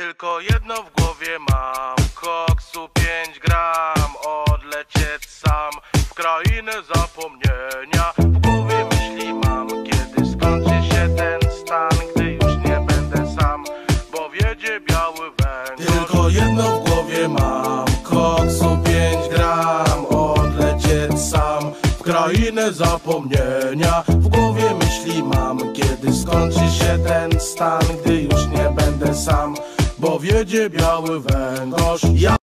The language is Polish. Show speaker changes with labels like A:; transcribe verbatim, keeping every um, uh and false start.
A: Tylko jedno w głowie mam, koksu pięć gram, odlecieć sam w krainę zapomnienia. W głowie myśli mam, kiedy skończy się ten stan, gdy już nie będę sam, bo wiedzie biały węgorz. Tylko jedno w głowie mam, koksu pięć gram, odlecieć sam w krainę zapomnienia. W głowie myśli mam, kiedy skończy się ten stan, gdy już nie będę sam, bo wiedzie biały węgorz. Ja